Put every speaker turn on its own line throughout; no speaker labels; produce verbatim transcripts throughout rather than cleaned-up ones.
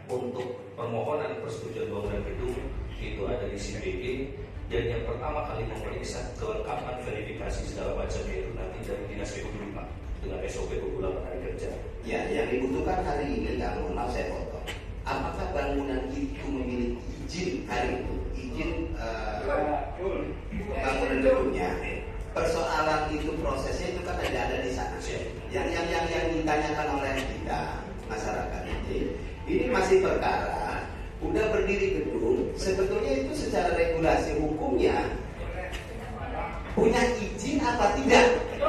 untuk permohonan persetujuan bangunan gedung itu ada di C B G, dan yang pertama kali memeriksa kelengkapan verifikasi segala macam itu nanti dari Dinas P U dulu Pak, dengan S O P dua puluh delapan hari kerja.
Ya, yang dibutuhkan hari ini, Kang, mohon maaf saya potong. Apakah bangunan itu memiliki izin hari itu? Izin uh, bangunan gedungnya. Persoalan itu prosesnya itu kan ada ada di sana. Yang yang yang yang ditanyakan oleh kita masyarakat ini, ini masih perkara udah berdiri gedung, sebetulnya itu secara regulasi hukumnya punya izin apa tidak?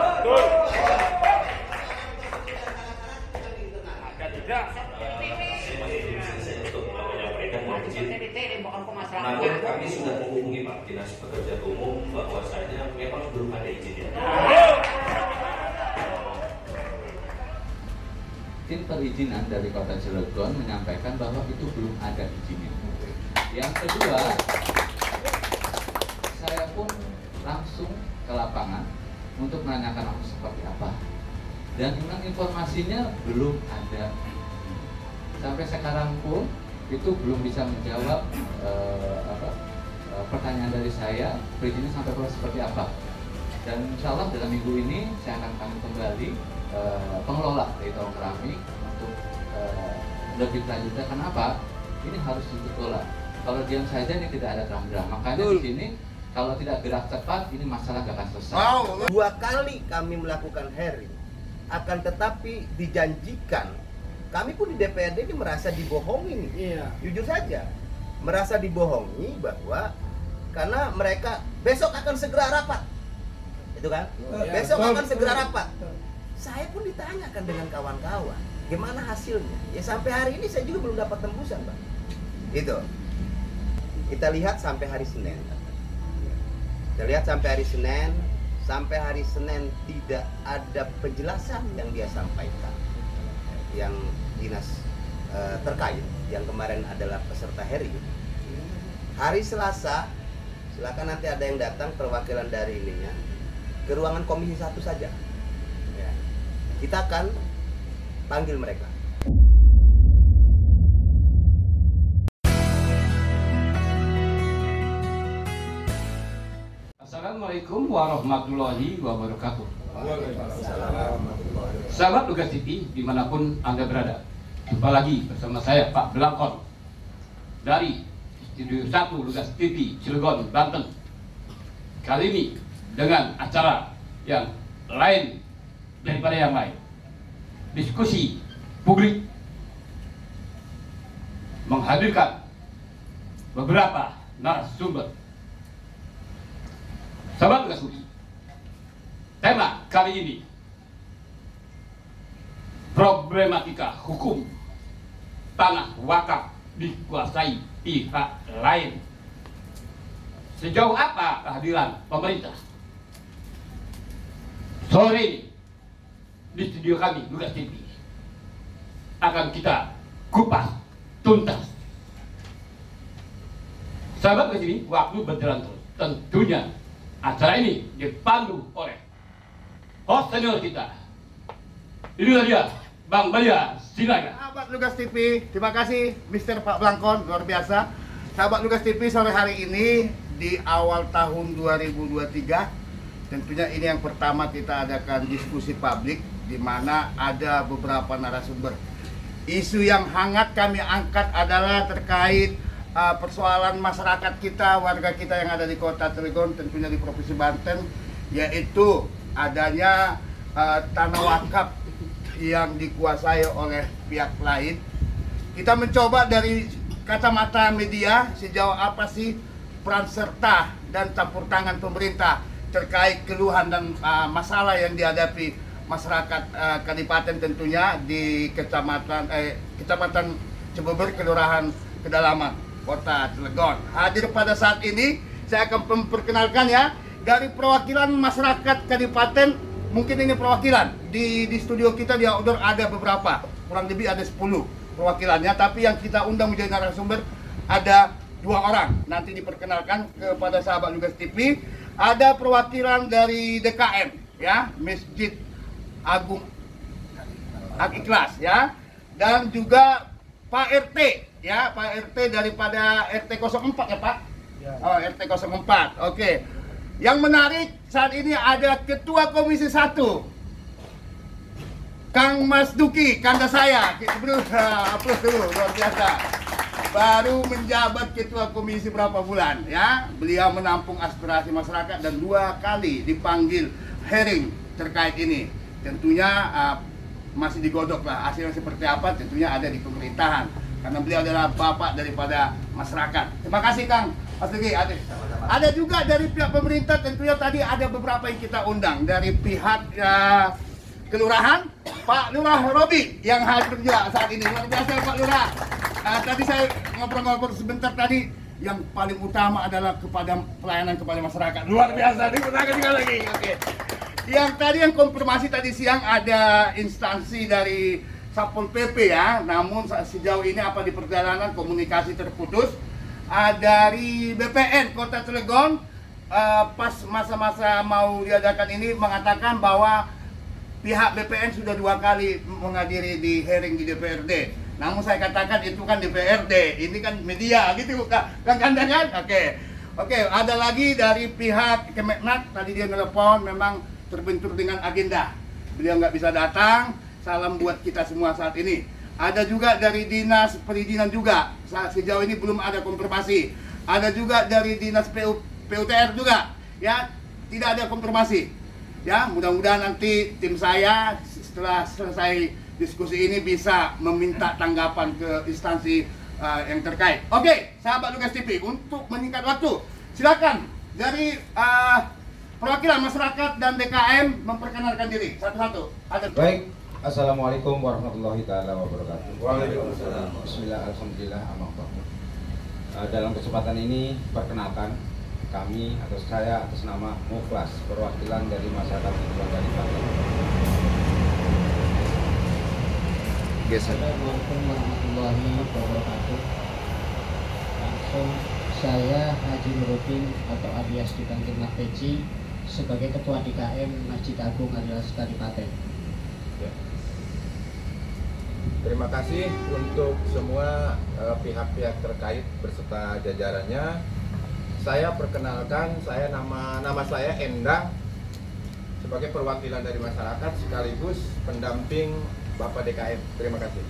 Tidak. Namun kami sudah menghubungi Pak Dinas Pekerjaan Umum bahwasanya memang belum ada izinnya.
Tim perizinan dari Kota Cilegon menyampaikan bahwa itu belum ada izinnya. Yang kedua, saya pun langsung ke lapangan untuk menanyakan aku seperti apa. Dan memang informasinya belum ada. Sampai sekarang pun itu belum bisa menjawab eh, apa, eh, pertanyaan dari saya, perizinnya sampai seperti apa. Dan insya Allah dalam minggu ini saya akan kami kembali eh, pengelola dari Tawang Keramik untuk eh, lebih lanjutnya. Kenapa? Ini harus dikelola. Kalau diam saja ini tidak ada terang-terang. Makanya di sini kalau tidak gerak cepat ini masalah gak akan selesai.
Wow. Dua kali kami melakukan hearing, akan tetapi dijanjikan. Kami pun di D P R D ini merasa dibohongi nih. Iya. Jujur saja, merasa dibohongi bahwa karena mereka besok akan segera rapat, itu kan? Ya, besok betul, akan segera rapat. Betul. Saya pun ditanyakan dengan kawan-kawan, gimana hasilnya? Ya sampai hari ini saya juga belum dapat tembusan, Pak. Itu. Kita lihat sampai hari Senin. Kita lihat sampai hari Senin, sampai hari Senin tidak ada penjelasan yang dia sampaikan. Yang dinas uh, terkait yang kemarin adalah peserta hearing. Hari Selasa silakan nanti ada yang datang perwakilan dari ininya ke ruangan komisi satu saja ya. Kita akan panggil mereka.
Assalamualaikum warahmatullahi wabarakatuh. Sahabat Lugas T V dimanapun Anda berada, jumpa lagi bersama saya Pak Blangkon dari Studio satu Lugas T V Cilegon, Banten. Kali ini dengan acara yang lain daripada yang lain, diskusi publik, menghadirkan beberapa narasumber. Sahabat Lugas T V, tema kali ini problematika hukum tanah wakaf dikuasai pihak lain. Sejauh apa kehadiran pemerintah? Sore ini di studio kami Lugas T V akan kita kupas tuntas. Sahabat Lugas T V, waktu berjalan terus. Tentunya acara ini dipandu oleh host senior kita. Inilah dia, Bang Balia, silakan.
Sahabat Lugas T V, terima kasih Mister Pak Blangkon, luar biasa. Sahabat Lugas T V, sore hari ini di awal tahun dua ribu dua puluh tiga, tentunya ini yang pertama kita adakan diskusi publik di mana ada beberapa narasumber. Isu yang hangat kami angkat adalah terkait uh, persoalan masyarakat kita, warga kita yang ada di Kota Cilegon, tentunya di Provinsi Banten, yaitu adanya uh, tanah wakaf yang dikuasai oleh pihak lain. Kita mencoba dari kacamata media sejauh apa sih peran serta dan campur tangan pemerintah terkait keluhan dan uh, masalah yang dihadapi masyarakat uh, Kadipaten tentunya di kecamatan eh, kecamatan Cibeber, Kelurahan Kedalaman, Kota Cilegon. Hadir pada saat ini saya akan memperkenalkan ya dari perwakilan masyarakat Kadipaten. Mungkin ini perwakilan di, di studio kita di outdoor ada beberapa, kurang lebih ada sepuluh perwakilannya, tapi yang kita undang menjadi narasumber ada dua orang. Nanti diperkenalkan kepada sahabat Lugas T V. Ada perwakilan dari D K M ya, Masjid Agung Al Ikhlas ya, dan juga Pak R T ya, Pak R T daripada R T nol empat ya Pak? Ya. Oh, R T nol empat. Oke. Yang menarik saat ini ada Ketua Komisi satu Kang Mas Duki, kanda saya. Bro, aplaus dulu, luar biasa. Baru menjabat Ketua Komisi berapa bulan ya. Beliau menampung aspirasi masyarakat dan dua kali dipanggil hearing terkait ini. Tentunya uh, masih digodok lah hasilnya seperti apa, tentunya ada di pemerintahan karena beliau adalah bapak daripada masyarakat. Terima kasih Kang Mas Duki. Ada, ada juga dari pihak pemerintah, tentunya tadi ada beberapa yang kita undang dari pihak uh, kelurahan, Pak Lurah Robi yang hadir juga saat ini. Luar biasa Pak Lurah. Uh, tadi saya ngobrol-ngobrol sebentar tadi, yang paling utama adalah kepada pelayanan kepada masyarakat. Luar biasa, dipertahankan juga lagi. Oke. Okay. Yang tadi yang konfirmasi tadi siang ada instansi dari Satpol P P ya, namun sejauh ini apa di perjalanan komunikasi terputus. Uh, dari B P N Kota Cilegon uh, pas masa-masa mau diadakan ini mengatakan bahwa pihak B P N sudah dua kali menghadiri di hearing di D P R D. Namun saya katakan itu kan D P R D, ini kan media gitu kan, kan kan? Oke, oke. Ada lagi dari pihak Kemenag, tadi dia nelpon, memang terbentur dengan agenda. Beliau nggak bisa datang. Salam buat kita semua saat ini. Ada juga dari Dinas Perizinan juga. Sejauh ini belum ada konfirmasi. Ada juga dari Dinas P U, P U T R juga. Ya, tidak ada konfirmasi. Ya, mudah-mudahan nanti tim saya setelah selesai diskusi ini bisa meminta tanggapan ke instansi uh, yang terkait. Oke, sahabat Lugas T V, untuk menyingkat waktu, silakan dari uh, perwakilan masyarakat dan D K M memperkenalkan diri satu-satu. Ada.
Baik, assalamualaikum warahmatullahi taala wabarakatuh.
Waalaikumsalam.
Bismillah, alhamdulillah, amal uh, dalam kesempatan ini perkenalkan kami atau saya atas nama Mukhlas, perwakilan dari masyarakat Lingkungan Kalimantan.
Assalamualaikum warahmatullahi wabarakatuh. Langsung saya Haji Nurudin atau alias dipanggil Mas Peci sebagai Ketua D K M Masjid Agung alias Kadipaten.
Ya. Terima kasih untuk semua pihak-pihak uh, terkait beserta jajarannya. Saya perkenalkan, saya nama nama saya Endang sebagai perwakilan dari masyarakat sekaligus pendamping Bapak D K M. Terima kasih.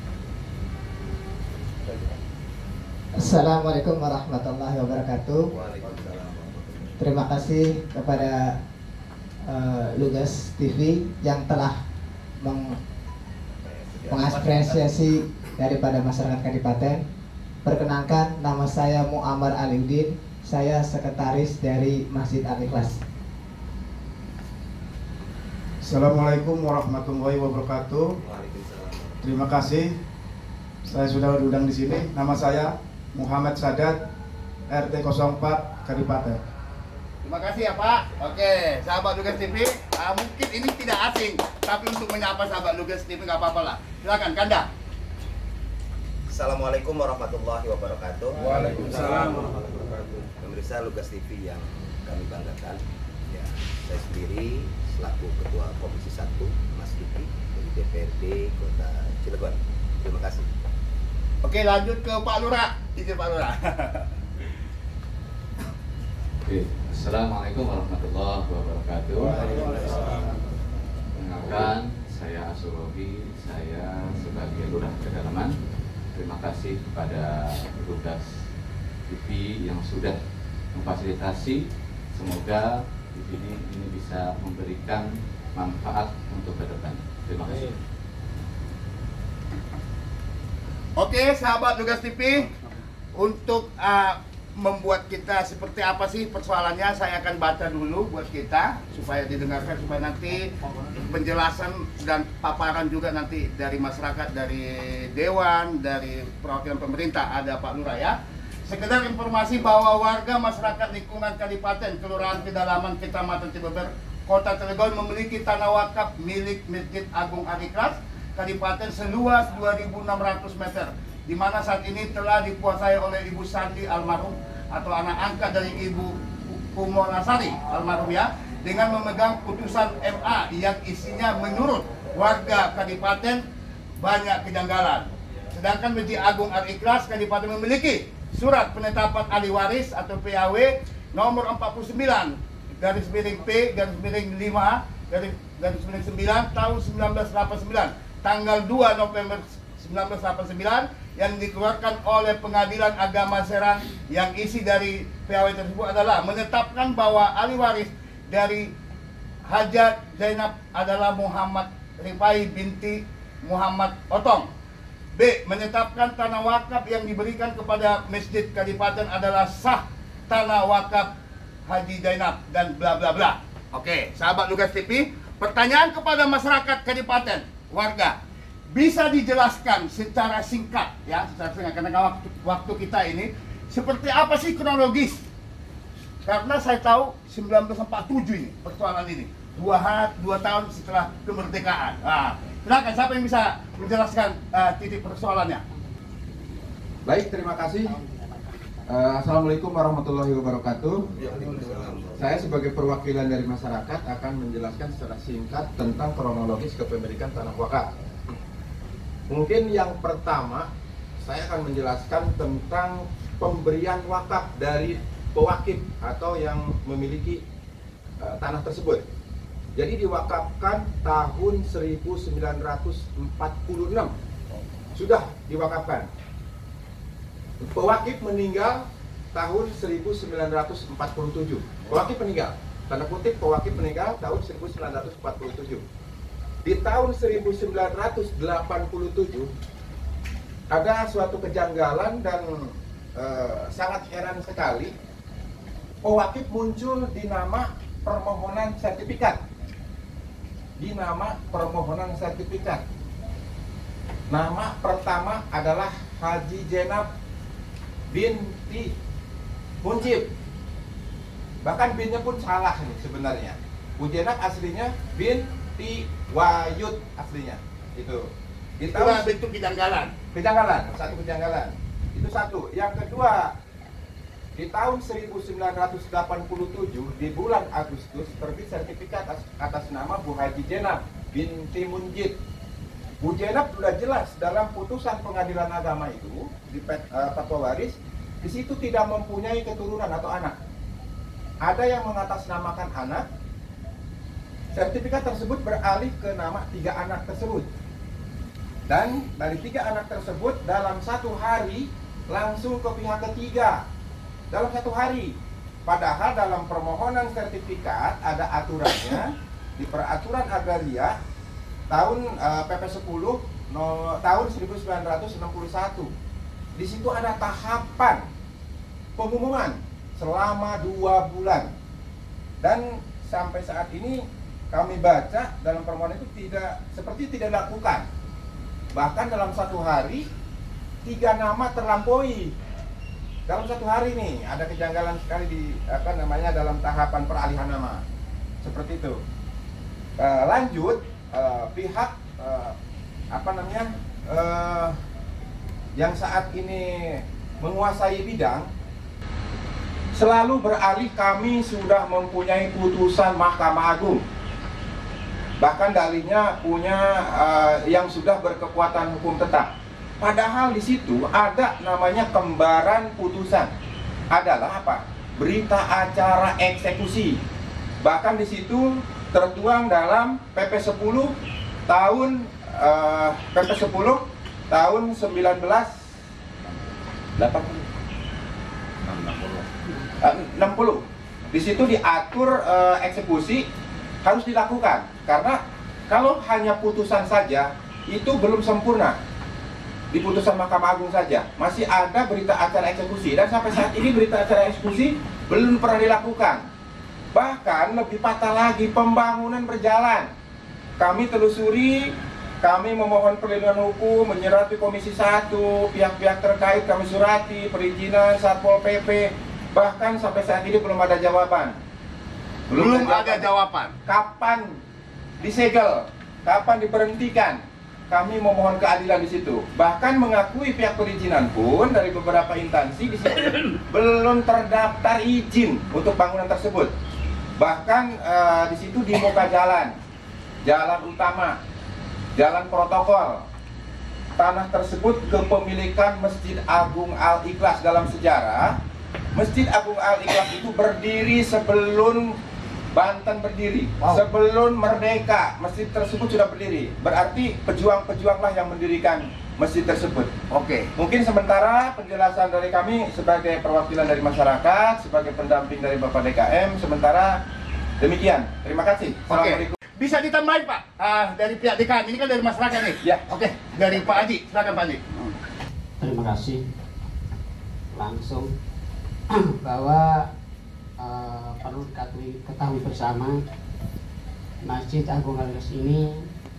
Assalamualaikum warahmatullahi wabarakatuh. Terima kasih kepada uh, Lugas T V yang telah meng mengapresiasi daripada masyarakat Kadipaten. Perkenalkan, nama saya Muammar Aliuddin. Saya sekretaris dari Masjid Al-Ikhlas.
Assalamualaikum warahmatullahi wabarakatuh. Terima kasih. Saya sudah diundang di sini. Nama saya Muhammad Sadat, R T nol empat Kadipaten.
Terima kasih ya Pak. Oke, sahabat Lugas T V, uh, mungkin ini tidak asing, tapi untuk menyapa sahabat Lugas T V nggak apa-apa lah. Silakan, Kanda.
Assalamualaikum warahmatullahi wabarakatuh.
Waalaikumsalam warahmatullahi wabarakatuh.
Pemirsa Lugas T V yang kami banggakan, ya, saya sendiri selaku Ketua Komisi satu Mas Duki dari D P R D Kota Cilegon. Terima kasih.
Oke, lanjut ke Pak Lurah. Izin Pak Lurah.
Oke, assalamualaikum warahmatullahi wabarakatuh. Perkenalkan, saya Asurobi, saya sebagai Lurah Kedalaman. Terima kasih kepada Lugas T V yang sudah memfasilitasi. Semoga di sini ini bisa memberikan manfaat untuk ke depan. Terima kasih.
Oke, sahabat Lugas T V, untuk uh, membuat kita seperti apa sih persoalannya, saya akan baca dulu buat kita supaya didengarkan, supaya nanti penjelasan dan paparan juga nanti dari masyarakat, dari dewan, dari perwakilan pemerintah, ada Pak Lurah ya. Sekedar informasi bahwa warga masyarakat lingkungan Kadipaten, Kelurahan Kedalaman, Kecamatan Cibeber, Kota Cilegon memiliki tanah wakaf milik Masjid Agung Al-Ikhlas Kadipaten seluas dua ribu enam ratus meter, di mana saat ini telah dikuasai oleh Ibu Sandi almarhum atau anak angkat dari Ibu Kumo Nasari almarhum ya, dengan memegang putusan M A yang isinya menurut warga Kadipaten banyak kejanggalan. Sedangkan Masjid Agung Al-Ikhlas Kadipaten memiliki surat penetapan ahli waris atau P A W nomor empat puluh sembilan garis miring P garis miring lima garis garis miring sembilan tahun seribu sembilan ratus delapan puluh sembilan tanggal dua November seribu sembilan ratus delapan puluh sembilan yang dikeluarkan oleh Pengadilan Agama Serang, yang isi dari P A W tersebut adalah menetapkan bahwa ahli waris dari Hajat Zainab adalah Muhammad Rifai binti Muhammad Otong. B. Menetapkan tanah wakaf yang diberikan kepada Masjid Kadipaten adalah sah tanah wakaf Haji Zainab dan bla bla bla. Oke, sahabat Lugas T V, pertanyaan kepada masyarakat Kadipaten, warga, bisa dijelaskan secara singkat ya, secara singkat karena waktu, waktu kita ini seperti apa sih kronologis? Karena saya tahu seribu sembilan ratus empat puluh tujuh ini persoalan ini dua hari, dua tahun setelah kemerdekaan. Nah, silakan siapa yang bisa menjelaskan uh, titik persoalannya?
Baik, terima kasih. Uh, Assalamualaikum warahmatullahi wabarakatuh. Saya sebagai perwakilan dari masyarakat akan menjelaskan secara singkat tentang kronologis kepemilikan tanah wakaf. Mungkin yang pertama saya akan menjelaskan tentang pemberian wakaf dari pewakif atau yang memiliki uh, tanah tersebut. Jadi diwakafkan tahun seribu sembilan ratus empat puluh enam, sudah diwakafkan. Pewakif meninggal tahun seribu sembilan ratus empat puluh tujuh. Pewakif meninggal, tanda kutip pewakif meninggal tahun seribu sembilan ratus empat puluh tujuh. Di tahun seribu sembilan ratus delapan puluh tujuh ada suatu kejanggalan dan uh, sangat heran sekali. Pewakif muncul di nama permohonan sertifikat. Di nama permohonan sertifikat. Nama pertama adalah Haji Zainab binti Munjib. Bahkan binnya pun salah nih sebenarnya. Bu Zainab aslinya binti Wayud aslinya. Itu. Di tahun
bentuk kejanggalan.
Kejanggalan, satu kejanggalan. Itu satu. Yang kedua, di tahun seribu sembilan ratus delapan puluh tujuh di bulan Agustus terbit sertifikat atas, atas nama Bu Haji Zainab binti Munjid. Bu Zainab sudah jelas dalam putusan Pengadilan Agama itu di uh, fatwa waris, di situ tidak mempunyai keturunan atau anak. Ada yang mengatasnamakan anak. Sertifikat tersebut beralih ke nama tiga anak tersebut. Dan dari tiga anak tersebut dalam satu hari langsung ke pihak ketiga. Dalam satu hari. Padahal dalam permohonan sertifikat ada aturannya di Peraturan Agraria tahun uh, P P sepuluh no, tahun seribu sembilan ratus enam puluh satu. Di situ ada tahapan pengumuman selama dua bulan. Dan sampai saat ini kami baca dalam permohonan itu tidak seperti tidak dilakukan. Bahkan dalam satu hari tiga nama terlampaui. Dalam satu hari nih ada kejanggalan sekali di apa namanya dalam tahapan peralihan nama seperti itu. E, lanjut e, pihak e, apa namanya e, yang saat ini menguasai bidang selalu beralih kami sudah mempunyai putusan Mahkamah Agung. Bahkan dalihnya punya e, yang sudah berkekuatan hukum tetap. Padahal di situ ada namanya kembaran putusan. Adalah apa? Berita acara eksekusi. Bahkan di situ tertuang dalam P P sepuluh tahun uh, P P sepuluh tahun seribu sembilan ratus delapan puluh. enam puluh. Di situ diatur uh, eksekusi harus dilakukan. Karena kalau hanya putusan saja itu belum sempurna. Di putusan Mahkamah Agung saja masih ada berita acara eksekusi, dan sampai saat ini berita acara eksekusi belum pernah dilakukan. Bahkan lebih patah lagi, pembangunan berjalan. Kami telusuri, kami memohon perlindungan hukum, menyurati Komisi satu, pihak-pihak terkait kami surati, perizinan, Satpol P P. Bahkan sampai saat ini belum ada jawaban.
Belum, belum ada jawaban.
Kapan disegel? Kapan diberhentikan? Kami memohon keadilan di situ. Bahkan mengakui pihak perizinan pun dari beberapa instansi di situ belum terdaftar izin untuk bangunan tersebut. Bahkan uh, di situ di muka jalan, jalan utama, jalan protokol, tanah tersebut kepemilikan Masjid Agung Al-Ikhlas. Dalam sejarah, Masjid Agung Al-Ikhlas itu berdiri sebelum Banten berdiri. Wow. Sebelum merdeka, masjid tersebut sudah berdiri. Berarti pejuang-pejuanglah yang mendirikan masjid tersebut. Oke. Mungkin sementara penjelasan dari kami sebagai perwakilan dari masyarakat, sebagai pendamping dari Bapak D K M, sementara demikian. Terima kasih. Assalamualaikum.
Oke. Bisa ditambahin Pak, uh, dari pihak D K M, ini kan dari masyarakat nih. Ya. Oke, dari Pak Haji, silakan Pak Haji.
Terima kasih. Langsung bahwa uh, perlu diketahui, ketahui bersama, Masjid Agung Al-Ikhlas ini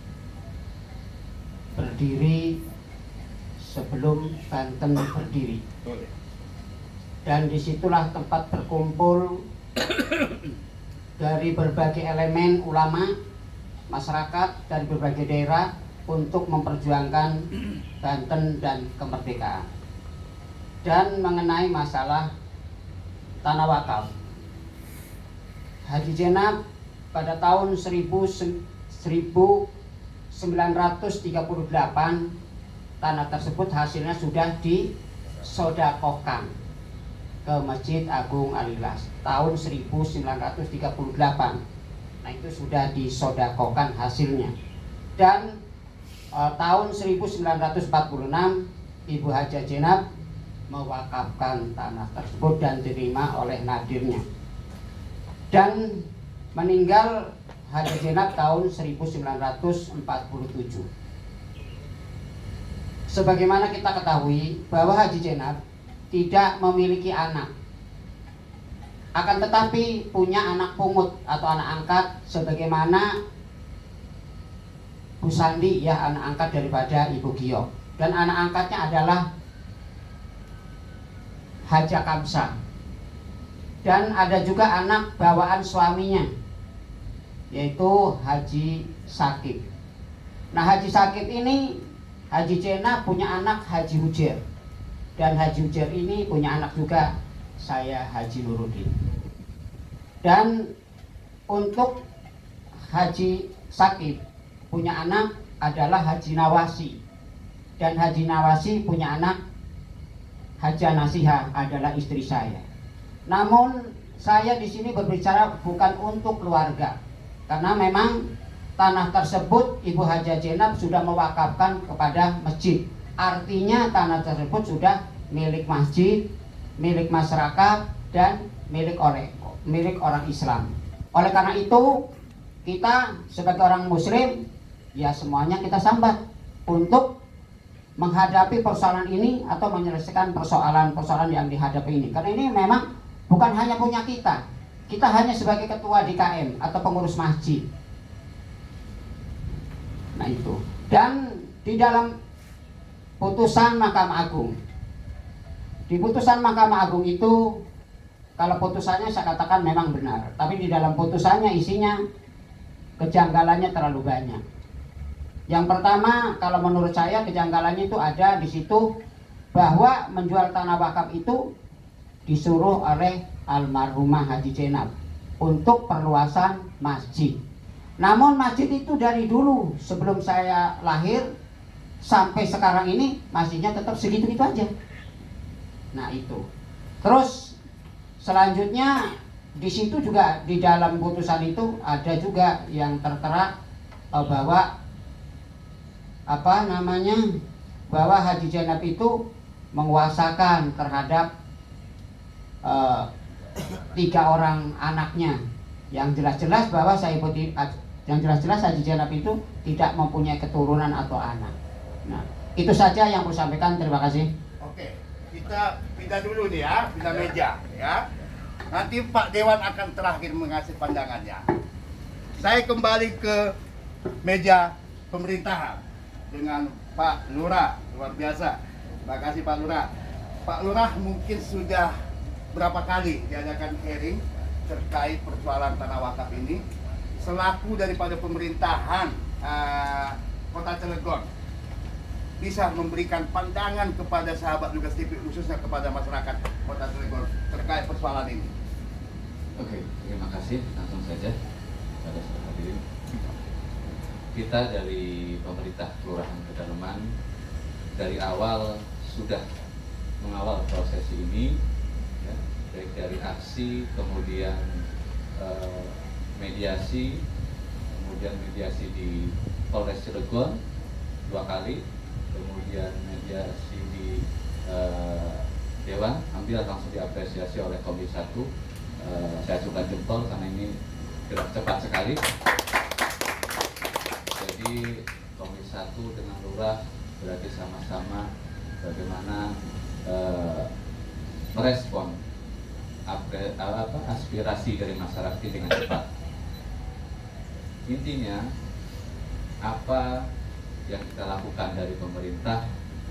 berdiri sebelum Banten berdiri. Dan disitulah tempat berkumpul dari berbagai elemen ulama, masyarakat dari berbagai daerah untuk memperjuangkan Banten dan kemerdekaan. Dan mengenai masalah tanah wakaf, Haji Jenab pada tahun seribu sembilan ratus tiga puluh delapan tanah tersebut hasilnya sudah disodakohkan ke Masjid Agung Al-Ikhlas tahun seribu sembilan ratus tiga puluh delapan. Nah, itu sudah disodakohkan hasilnya. Dan uh, tahun seribu sembilan ratus empat puluh enam Ibu Haja Jenab mewakafkan tanah tersebut dan diterima oleh nadirnya. Dan meninggal Haja Jenab tahun seribu sembilan ratus empat puluh tujuh. Sebagaimana kita ketahui bahwa Haji Jenab tidak memiliki anak, akan tetapi punya anak pungut atau anak angkat sebagaimana Bu Sandi, ya, anak angkat daripada Ibu Gio, dan anak angkatnya adalah Haja Kamsa, dan ada juga anak bawaan suaminya yaitu Haji Sakib. Nah, Haji Sakib ini Haji Jenab punya anak Haji Hujair, dan Haji Hujair ini punya anak juga saya Haji Nuruddin. Dan untuk Haji Sakib punya anak adalah Haji Nawasi, dan Haji Nawasi punya anak Haja Nasihah adalah istri saya. Namun saya di sini berbicara bukan untuk keluarga, karena memang tanah tersebut Ibu Haja Jenab sudah mewakafkan kepada masjid. Artinya tanah tersebut sudah milik masjid, milik masyarakat, dan milik oleh milik orang Islam. Oleh karena itu, kita sebagai orang muslim, ya semuanya kita sambat untuk menghadapi persoalan ini atau menyelesaikan persoalan-persoalan yang dihadapi ini. Karena ini memang bukan hanya punya kita. Kita hanya sebagai ketua D K M atau pengurus masjid. Nah itu. Dan di dalam putusan Mahkamah Agung, di putusan Mahkamah Agung itu, kalau putusannya saya katakan memang benar, tapi di dalam putusannya isinya kejanggalannya terlalu banyak. Yang pertama, kalau menurut saya kejanggalannya itu ada di situ bahwa menjual tanah wakaf itu disuruh oleh almarhumah Haji Jenab untuk perluasan masjid. Namun masjid itu dari dulu sebelum saya lahir sampai sekarang ini masjidnya tetap segitu-gitu aja. Nah itu. Terus selanjutnya di situ juga di dalam putusan itu ada juga yang tertera bahwa apa namanya bahwa Haji Jenab itu menguasakan terhadap uh, tiga orang anaknya, yang jelas-jelas bahwa saya ikuti, yang jelas-jelas Haji Jenab itu tidak mempunyai keturunan atau anak. Nah, itu saja yang saya sampaikan. Terima kasih.
Oke, kita pindah dulu nih ya, pindah meja ya. Nanti Pak Dewan akan terakhir mengasih pandangannya. Saya kembali ke meja pemerintahan dengan Pak Lurah, luar biasa. Terima kasih Pak Lurah. Pak Lurah mungkin sudah berapa kali diadakan hearing terkait persoalan tanah wakaf ini. Selaku daripada pemerintahan uh, Kota Cilegon, bisa memberikan pandangan kepada sahabat Lugas T V, khususnya kepada masyarakat Kota Cilegon terkait persoalan ini.
Oke, terima kasih. Langsung saja pada saudara hadirin. Kita dari pemerintah Kelurahan Kedalaman dari awal sudah mengawal proses ini, ya, baik dari aksi, kemudian eh, mediasi, kemudian mediasi di Polres Cilegon dua kali, kemudian mediasi di eh, Dewan, ambil langsung diapresiasi oleh Komisi satu. Eh, saya suka jempol karena ini gerak cepat sekali. Jadi Komisi satu dengan Lurah berarti sama-sama bagaimana eh, merespon apre, apa, aspirasi dari masyarakat dengan cepat. Intinya apa yang kita lakukan dari pemerintah,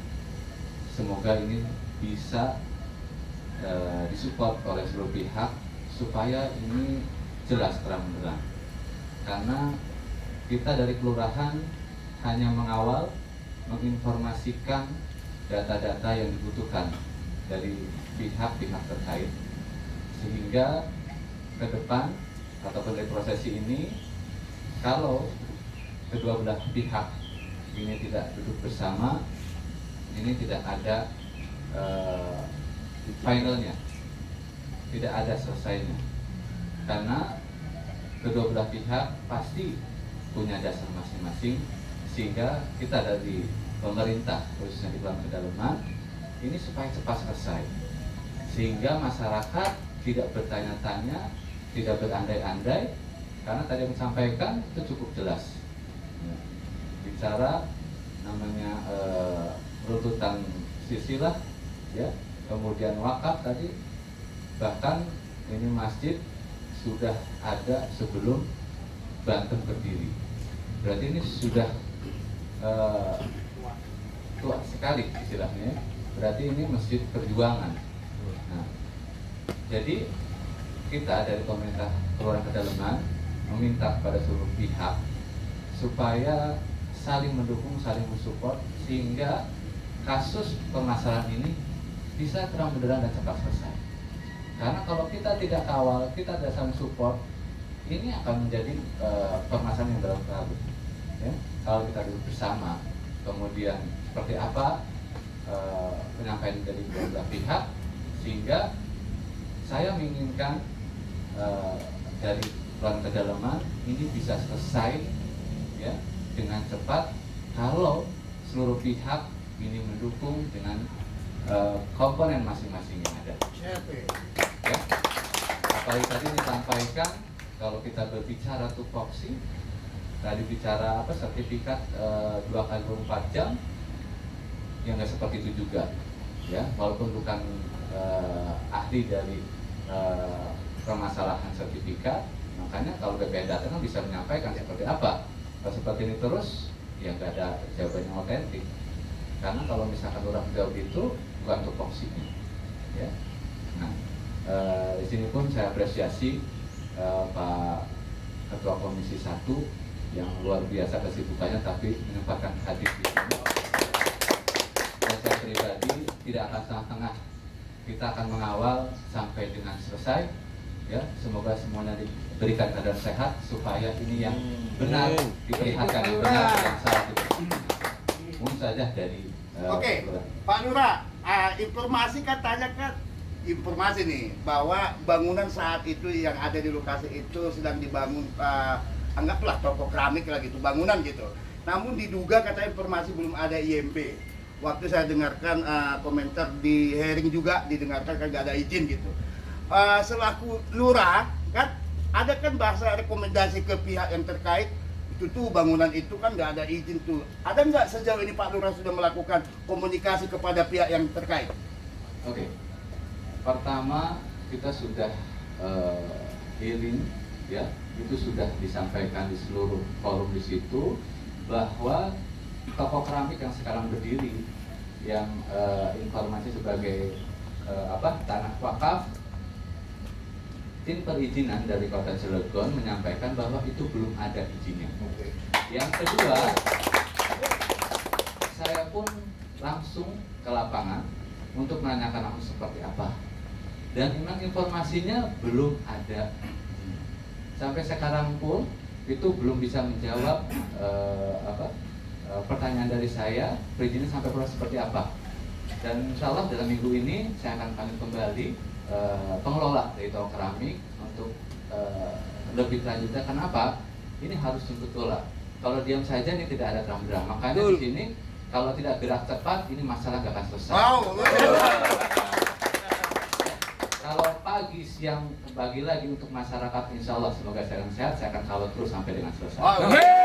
semoga ini bisa eh, disupport oleh seluruh pihak supaya ini jelas terang benderang. Karena kita dari kelurahan hanya mengawal, menginformasikan data-data yang dibutuhkan dari pihak-pihak terkait, sehingga ke depan ataupun dari prosesi ini, kalau kedua belah pihak ini tidak duduk bersama, ini tidak ada uh, finalnya, tidak ada selesainya, karena kedua belah pihak pasti punya dasar masing-masing, sehingga kita dari pemerintah khususnya di Bidang Pedalaman ini supaya cepat selesai, sehingga masyarakat tidak bertanya-tanya, tidak berandai-andai, karena tadi yang disampaikan itu cukup jelas. Bicara namanya e, runtutan silsilah, ya, kemudian wakaf tadi, bahkan ini masjid sudah ada sebelum Banten berdiri. Berarti ini sudah e, tua sekali istilahnya. Berarti ini masjid perjuangan. Nah, jadi kita dari pemerintah Kelurahan Pedalaman meminta kepada seluruh pihak supaya saling mendukung, saling mensupport, sehingga kasus permasalahan ini bisa terang benderang dan cepat selesai. Karena kalau kita tidak kawal, kita tidak saling support, ini akan menjadi uh, permasalahan yang dalam kabut. Ya? Kalau kita duduk bersama, kemudian seperti apa uh, penyampaian dari beberapa pihak, sehingga saya menginginkan uh, dari Kelurahan Pedalaman ini bisa selesai, ya, dengan cepat kalau seluruh pihak ini mendukung dengan uh, komponen masing-masing yang ada. Ya. Apalagi tadi disampaikan kalau kita berbicara tupoksi, tadi bicara apa sertifikat uh, dua kali dua puluh empat jam, yang nggak seperti itu juga, ya, walaupun bukan uh, ahli dari uh, permasalahan sertifikat, makanya kalau B P N Data kan bisa menyampaikan seperti apa. Kalau seperti ini terus, ya nggak ada jawaban yang otentik. Karena kalau misalkan orang jawab itu bukan tupoksinya, ya. Nah, e, di sini pun saya apresiasi e, Pak Ketua Komisi satu yang luar biasa kesibukannya, tapi menyempatkan hadir di sini. Dan saya pribadi tidak akan setengah-tengah. Kita akan mengawal sampai dengan selesai. Ya, semoga semuanya diberikan keadaan sehat supaya ini yang benar diperlihatkan, yang benar yang salah itu. Mungkin saja dari uh,
Oke, Pak Lurah, uh, informasi katanya kan informasi nih bahwa bangunan saat itu yang ada di lokasi itu sedang dibangun, uh, anggaplah toko keramik lah gitu, bangunan gitu. Namun diduga katanya informasi belum ada I M B. Waktu saya dengarkan uh, komentar di hearing juga didengarkan kan nggak ada izin gitu. Uh, selaku lurah kan ada kan bahasa rekomendasi ke pihak yang terkait itu tuh bangunan itu kan nggak ada izin tuh. Ada nggak sejauh ini Pak Lurah sudah melakukan komunikasi kepada pihak yang terkait?
Oke, pertama kita sudah uh, hearing, ya, itu sudah disampaikan di seluruh forum di situ bahwa toko keramik yang sekarang berdiri yang uh, informasi sebagai uh, apa tanah wakaf, tim perizinan dari Kota Cilegon menyampaikan bahwa itu belum ada izinnya. Yang kedua, saya pun langsung ke lapangan untuk menanyakan langsung seperti apa. Dan memang informasinya belum ada. Sampai sekarang pun itu belum bisa menjawab eh, apa uh, pertanyaan dari saya, perizinan sampai proses seperti apa. Dan insya Allah dalam minggu ini saya akan panggil kembali uh, pengelola dari toko keramik untuk uh, lebih lanjutnya. Kenapa? Ini harus jemput bola. Kalau diam saja ini tidak ada drama-drama. Makanya di sini kalau tidak gerak cepat ini masalah gak akan selesai. Wow. Kalau pagi, siang, bagi lagi untuk masyarakat, insya Allah semoga saya akan sehat, saya akan kawal terus sampai dengan selesai. Oh,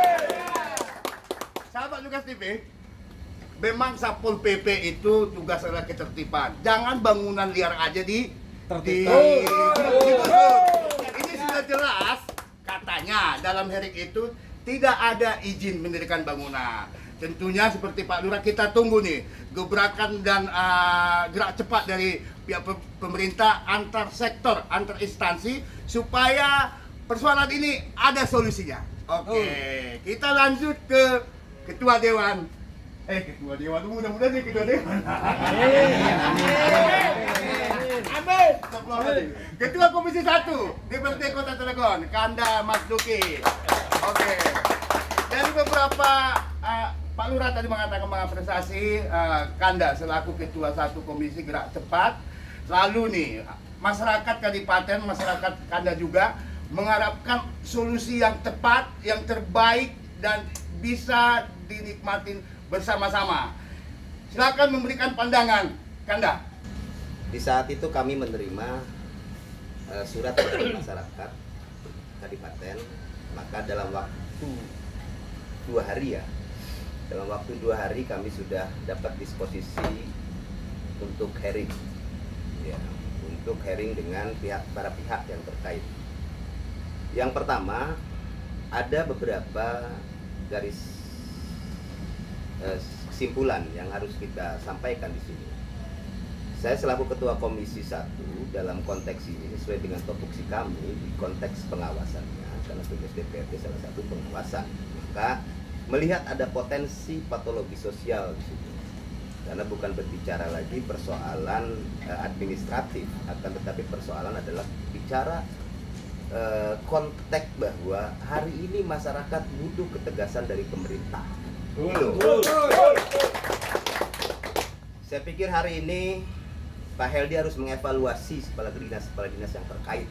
sahabat Lukas T V, memang Satpol P P itu tugas adalah ketertiban. Jangan bangunan liar aja di di, oh, oh. Ini sudah jelas katanya dalam herik itu tidak ada izin mendirikan bangunan. Tentunya seperti Pak Lurah kita tunggu nih gebrakan dan uh, gerak cepat dari pihak pemerintah antar sektor, antar instansi supaya persoalan ini ada solusinya. Oke, okay. Kita lanjut ke Ketua Dewan. Eh, Ketua Dewan, mudah-mudahan nih Ketua Dewan. Amin. Amin. Ketua Komisi satu D P R D Kota Cilegon, Kanda Mas Duki. Oke. Okay. Dari beberapa uh, Pak Lurah tadi mengatakan mengapresiasi uh, Kanda selaku Ketua satu Komisi Gerak Cepat. Lalu nih, masyarakat Kadipaten, masyarakat Kanda juga mengharapkan solusi yang tepat, yang terbaik dan bisa dinikmatin bersama-sama. Silakan memberikan pandangan, Kanda.
Di saat itu kami menerima uh, surat dari masyarakat Kadipaten, maka dalam waktu dua hari ya, dalam waktu dua hari kami sudah dapat disposisi untuk hearing, ya, untuk hearing dengan pihak para pihak yang terkait. Yang pertama, ada beberapa garis eh, kesimpulan yang harus kita sampaikan di sini. Saya selaku Ketua Komisi satu dalam konteks ini sesuai dengan topoksi kami di konteks pengawasannya, karena tugas D P R D salah satu pengawasan, maka melihat ada potensi patologi sosial di situ. Karena bukan berbicara lagi persoalan uh, administratif, akan tetapi persoalan adalah bicara uh, konteks bahwa hari ini masyarakat butuh ketegasan dari pemerintah. Gitu. Saya pikir hari ini Pak Heldi harus mengevaluasi kepala dinas-kepala dinas yang terkait.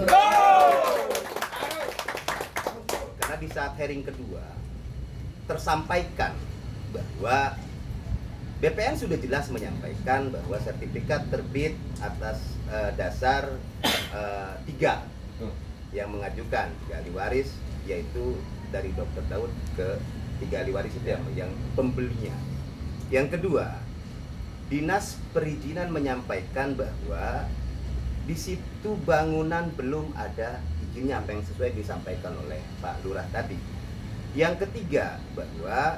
Karena di saat hearing kedua tersampaikan bahwa B P N sudah jelas menyampaikan bahwa sertifikat terbit atas uh, dasar uh, tiga yang mengajukan tiga ahli waris, yaitu dari Dokter Daud ke tiga ahli waris itu yang, yang pembelinya. Yang kedua, Dinas Perizinan menyampaikan bahwa di situ bangunan belum ada izinnya, apa yang sesuai disampaikan oleh Pak Lurah tadi. Yang ketiga, bahwa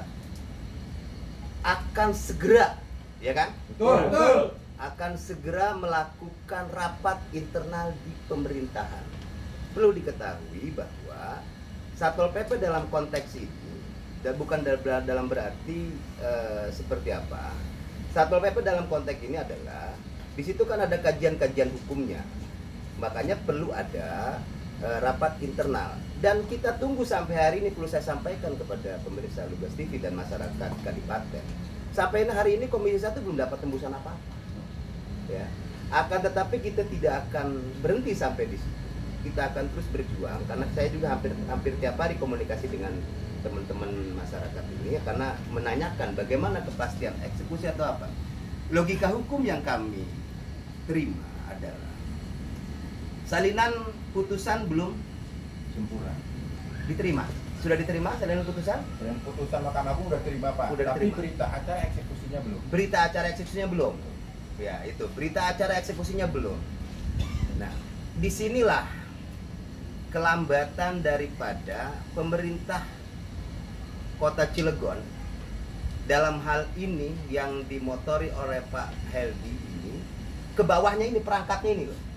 akan segera, ya kan? Betul, betul. Akan segera melakukan rapat internal di pemerintahan. Perlu diketahui bahwa Satpol P P dalam konteks itu, dan bukan dalam berarti uh, seperti apa. Satpol P P dalam konteks ini adalah di situ kan ada kajian-kajian hukumnya, makanya perlu ada e, rapat internal, dan kita tunggu sampai hari ini. Perlu saya sampaikan kepada pemirsa Lugas T V dan masyarakat Kadipaten, sampai hari ini Komisi satu belum dapat tembusan apa-apa, ya. Akan tetapi kita tidak akan berhenti sampai di situ, kita akan terus berjuang, karena saya juga hampir hampir tiap hari komunikasi dengan teman-teman masyarakat ini, karena menanyakan bagaimana kepastian eksekusi atau apa. Logika hukum yang kami terima adalah salinan putusan belum
sempurna
diterima. Sudah diterima salinan putusan?
Dan putusan Mahkamah Agung sudah terima, Pak.
Udah
Tapi
diterima.
berita acara eksekusinya belum.
Berita acara eksekusinya belum. Ya, itu berita acara eksekusinya belum. Nah, disinilah kelambatan daripada pemerintah Kota Cilegon dalam hal ini yang dimotori oleh Pak Heldi ini, ke bawahnya ini perangkatnya ini loh.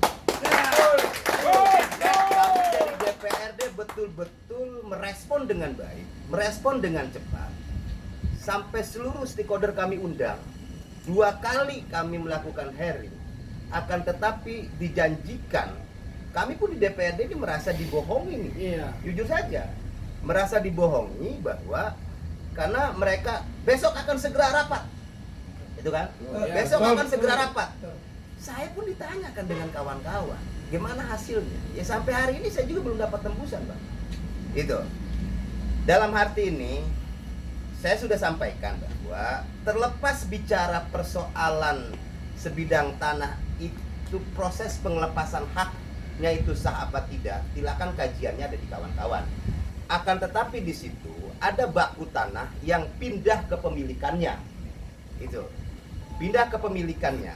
Dan kami dari D P R D betul-betul merespon dengan baik, merespon dengan cepat. Sampai seluruh stakeholder kami undang. Dua kali kami melakukan hearing. Akan tetapi dijanjikan, kami pun di D P R D ini merasa dibohongi nih. Iya. Jujur saja, merasa dibohongi bahwa karena mereka besok akan segera rapat. Itu kan?
Ya,
Besok
betul,
akan segera
betul.
rapat. Saya pun ditanyakan dengan kawan-kawan, gimana hasilnya? Ya sampai hari ini saya juga belum dapat tembusan, Bang. Itu. Dalam arti ini, saya sudah sampaikan bahwa terlepas bicara persoalan sebidang tanah itu, proses pengelepasan haknya itu sah apa tidak, silakan kajiannya ada di kawan-kawan. Akan tetapi di situ ada baku tanah yang pindah kepemilikannya. Itu. Pindah kepemilikannya.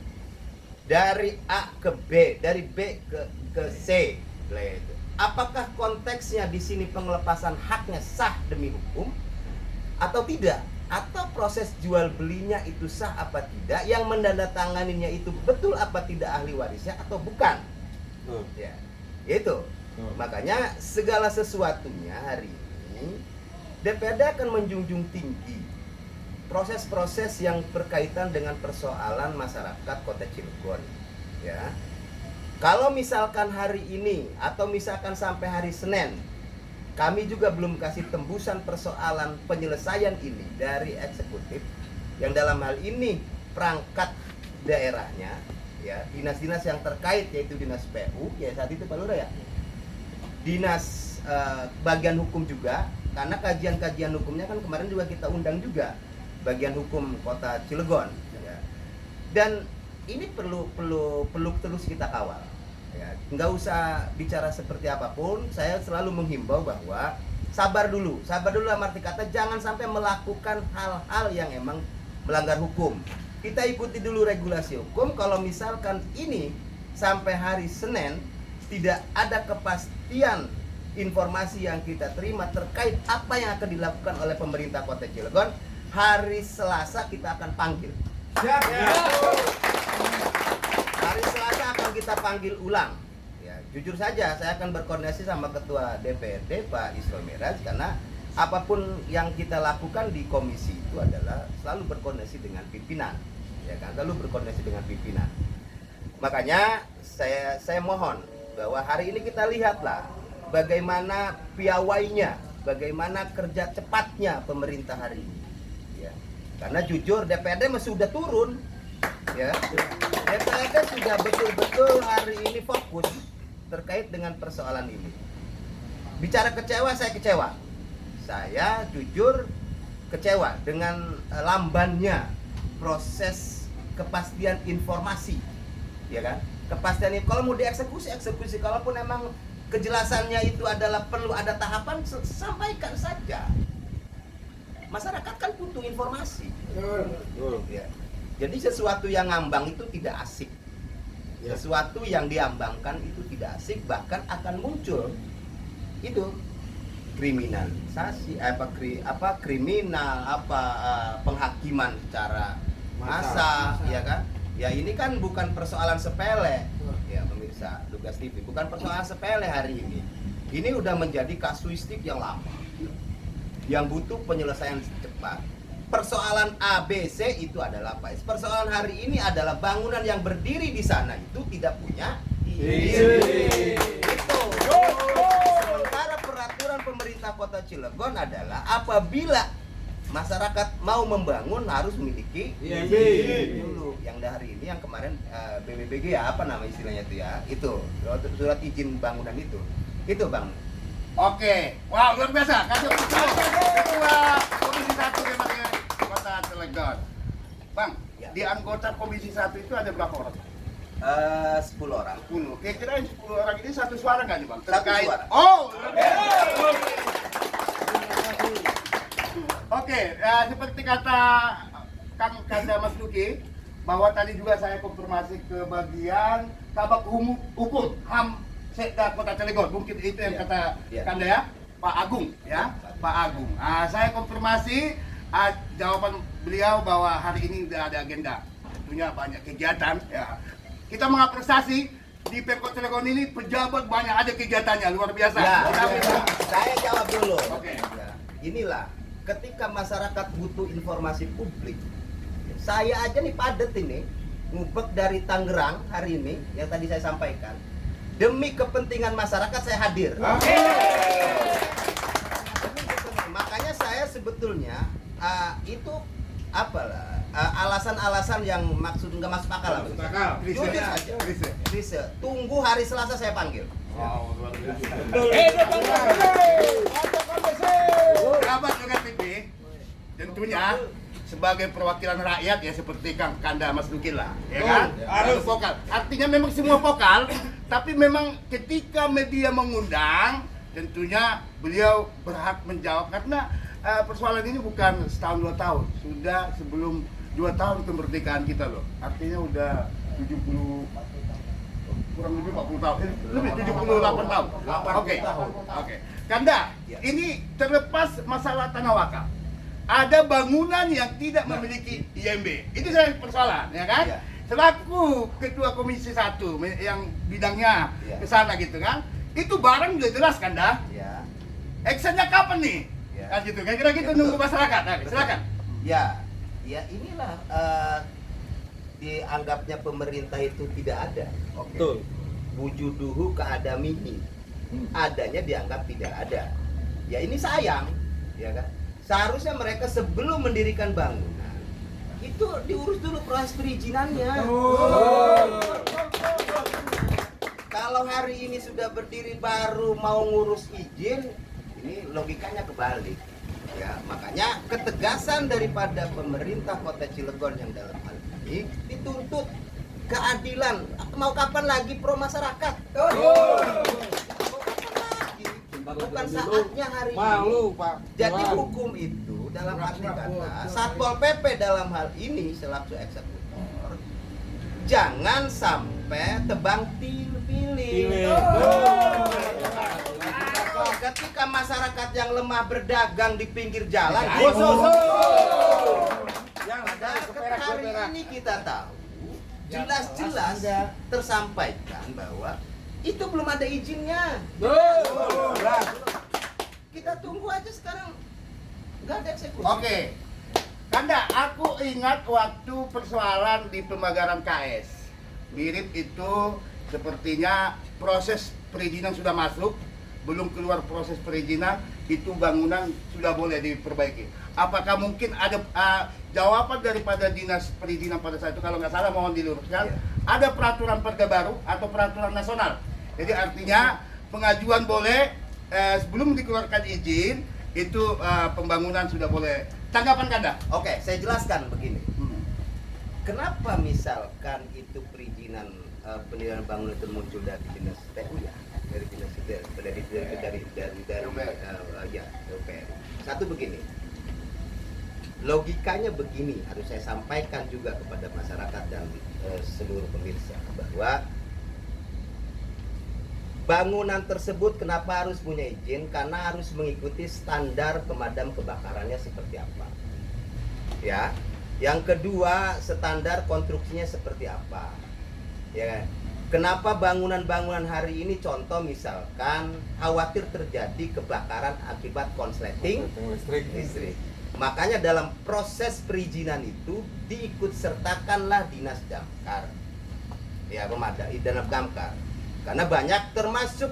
Dari A ke B, dari B ke ke C. Apakah konteksnya di sini pengelepasan haknya sah demi hukum atau tidak? Atau proses jual belinya itu sah apa tidak, yang mendandatanganinya itu betul apa tidak ahli warisnya atau bukan. Hmm. Ya, itu. Hmm. Makanya segala sesuatunya hari ini D P R D akan menjunjung tinggi proses-proses yang berkaitan dengan persoalan masyarakat Kota Cilegon. Ya, kalau misalkan hari ini atau misalkan sampai hari Senin kami juga belum kasih tembusan persoalan penyelesaian ini dari eksekutif, yang dalam hal ini perangkat daerahnya, ya, dinas-dinas yang terkait yaitu dinas P U, ya saat itu Pak Lurah ya, dinas uh, bagian hukum juga, karena kajian-kajian hukumnya kan kemarin juga kita undang juga bagian hukum Kota Cilegon, ya. Dan ini perlu perlu perlu terus kita kawal. Ya, nggak usah bicara seperti apapun, saya selalu menghimbau bahwa sabar dulu, sabar dulu dalam arti kata jangan sampai melakukan hal-hal yang emang melanggar hukum. Kita ikuti dulu regulasi hukum. Kalau misalkan ini sampai hari Senin tidak ada kepastian informasi yang kita terima terkait apa yang akan dilakukan oleh pemerintah Kota Cilegon, hari Selasa kita akan panggil.
Siap. Ya.
Hari Selasa akan kita panggil ulang. Ya, jujur saja saya akan berkoordinasi sama Ketua D P R D Pak Isro Miraj, karena apapun yang kita lakukan di komisi itu adalah selalu berkoordinasi dengan pimpinan, ya kan, selalu berkoordinasi dengan pimpinan. Makanya saya saya mohon bahwa hari ini kita lihatlah bagaimana piawainya, bagaimana kerja cepatnya pemerintah hari ini. Ya. Karena jujur D P R D masih sudah turun. Ya, D P R D sudah betul-betul hari ini fokus terkait dengan persoalan ini. Bicara kecewa, saya kecewa. Saya jujur kecewa dengan lambannya proses kepastian informasi, ya kan? Kepastian ini kalau mau dieksekusi, eksekusi. Kalaupun emang kejelasannya itu adalah perlu ada tahapan, sampaikan saja. Masyarakat kan butuh informasi. Ya. Jadi sesuatu yang ngambang itu tidak asik. Sesuatu yang diambangkan itu tidak asik, bahkan akan muncul itu kriminalisasi, apa kri, apa kriminal, apa uh, penghakiman secara massa, ya kan? Ya ini kan bukan persoalan sepele, ya pemirsa Lugas T V, bukan persoalan sepele hari ini. Ini udah menjadi kasuistik yang lama, yang butuh penyelesaian cepat. Persoalan A B C itu adalah apa? Persoalan hari ini adalah bangunan yang berdiri di sana itu tidak punya izin. Itu. Sementara peraturan pemerintah Kota Cilegon adalah apabila masyarakat mau membangun harus memiliki izin dulu. Yang hari ini yang kemarin uh, B B B G ya, apa nama istilahnya itu ya? Itu surat izin bangunan itu. Itu Bang.
Oke, wow luar biasa. Kasih Ketua Komisi satu Kota Cilegon. Bang, ya. Di anggota Komisi satu itu ada berapa orang?
Uh, sepuluh orang.
sepuluh. Kira-kira sepuluh orang ini satu suara nggak nih Bang?
Satu
Terkait.
suara.
Oh, oke, ya, seperti kata Kang Kanda Mas Duki, bahwa tadi juga saya konfirmasi ke bagian Kabak Hukum, Hukum H A M Sekda Kota Cilegon. Mungkin itu yang
ya.
kata ya. Kanda ya, Pak Agung ya, Pak Agung. Nah, saya konfirmasi uh, jawaban beliau bahwa hari ini sudah ada agenda, tentunya banyak kegiatan. Ya. Kita mengapresiasi di Pemkot Cilegon ini pejabat banyak ada kegiatannya luar biasa.
Ya, ya. Saya jawab dulu.
Oke.
Ya. Inilah ketika masyarakat butuh informasi publik, saya aja nih padet ini ngubek dari Tangerang hari ini yang tadi saya sampaikan. Demi kepentingan masyarakat saya hadir.
Oke.
Makanya saya sebetulnya uh, itu apalah uh, alasan-alasan yang maksud nggak masuk akal lah.
Masuk akal.
Jujur saja. Bisa. Tunggu hari Selasa saya panggil.
Wow, luar biasa. Sahabat Nugas T V, tentunya sebagai perwakilan rakyat ya seperti Kang Kanda Mas Nukin lah, ya kan? Harus vokal. Artinya memang semua vokal, tapi memang ketika media mengundang, tentunya beliau berhak menjawab karena uh, persoalan ini bukan setahun dua tahun, sudah sebelum dua tahun kemerdekaan kita loh. Artinya udah tujuh puluh kurang lebih empat puluh tahun, eh, lebih tujuh puluh delapan tahun. Oke, oke. Kanda, ini terlepas masalah tanah wakaf. Ada bangunan yang tidak memiliki I M B. Itu saya persoalan, ya kan? Ya. Selaku ketua komisi satu yang bidangnya ya. Ke sana gitu kan. Itu barang udah jelas kan dah? Ya. Actionnya kapan nih? Ya. Kan gitu. Kira-kira gitu ya, nunggu masyarakat. Nah, silakan.
Ya. Ya inilah uh, dianggapnya pemerintah itu tidak ada. Okay. Betul. Wujuduhu keadamihi. Hmm. Adanya dianggap tidak ada. Ya ini sayang, ya kan? Seharusnya mereka sebelum mendirikan bangunan itu diurus dulu proses perizinannya. Oh. Kalau hari ini sudah berdiri baru mau ngurus izin, ini logikanya kebalik. Ya, makanya ketegasan daripada pemerintah Kota Cilegon yang dalam hal ini dituntut keadilan. Mau kapan lagi pro masyarakat? Oh. Bukan saatnya hari
Malu,
ini.
Pak.
Jadi hukum itu dalam arti kata Satpol P P dalam hal ini selaku eksekutor jangan sampai tebang pilih. Oh. Ketika masyarakat yang lemah berdagang di pinggir jalan, pada hari ini kita tahu jelas-jelas tersampaikan bahwa itu belum ada izinnya. Oh. Kita tunggu aja sekarang. Nggak ada eksekusi.
Oke. Kanda, aku ingat waktu persoalan di pemagaran K S. Mirip itu sepertinya proses perizinan sudah masuk, belum keluar proses perizinan, itu bangunan sudah boleh diperbaiki. Apakah mungkin ada uh, jawaban daripada dinas perizinan pada saat itu, kalau nggak salah mohon diluruskan, yeah. Ada peraturan perda baru atau peraturan nasional. Jadi artinya pengajuan boleh eh, sebelum dikeluarkan izin itu eh, pembangunan sudah boleh. Tanggapan Kanda?
Oke, saya jelaskan begini. Hmm. Kenapa misalkan itu perizinan uh, pendirian bangunan itu muncul dari dinas P U ya, dari dinas dari dari dari dari dari, dari uh, ya U P R. Satu begini. Logikanya begini, harus saya sampaikan juga kepada masyarakat dan uh, seluruh pemirsa bahwa bangunan tersebut kenapa harus punya izin? Karena harus mengikuti standar pemadam kebakarannya seperti apa. Ya. Yang kedua, standar konstruksinya seperti apa. Ya kan? Kenapa bangunan-bangunan hari ini contoh misalkan khawatir terjadi kebakaran akibat konsleting listrik. listrik. Makanya dalam proses perizinan itu diikut sertakanlah Dinas Damkar. Ya, pemadam dalam Damkar. Karena banyak termasuk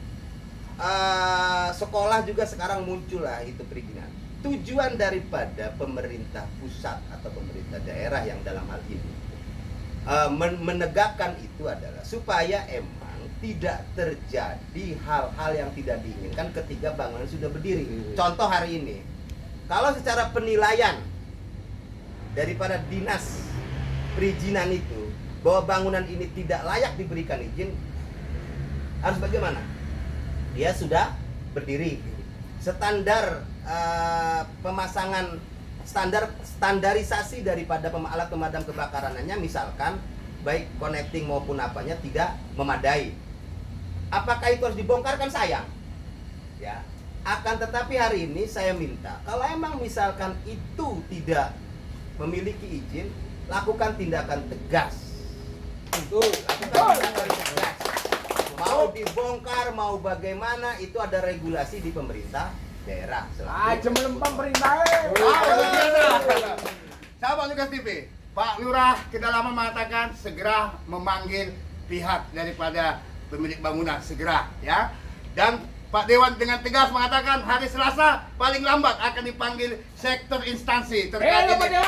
uh, sekolah juga sekarang muncul lah itu perizinan. Tujuan daripada pemerintah pusat atau pemerintah daerah yang dalam hal ini uh, men menegakkan itu adalah supaya emang tidak terjadi hal-hal yang tidak diinginkan ketika bangunan sudah berdiri. Contoh hari ini, kalau secara penilaian daripada dinas perizinan itu bahwa bangunan ini tidak layak diberikan izin, harus bagaimana? Dia sudah berdiri. Standar uh, pemasangan standar standarisasi daripada pem alat pemadam kebakarannya misalkan baik connecting maupun apanya tidak memadai. Apakah itu harus dibongkar? Kan sayang. Ya. Akan tetapi hari ini saya minta kalau emang misalkan itu tidak memiliki izin, lakukan tindakan tegas. Betul. Lakukan tindakan tegas. Mau dibongkar, mau bagaimana, itu ada regulasi di pemerintah daerah.
Aja melempam perintah.
Sahabat Nugas T V, Pak Lurah Kedalaman mengatakan segera memanggil pihak daripada pemilik bangunan segera, ya. Dan Pak Dewan dengan tegas mengatakan hari Selasa paling lambat akan dipanggil sektor instansi terkait ini.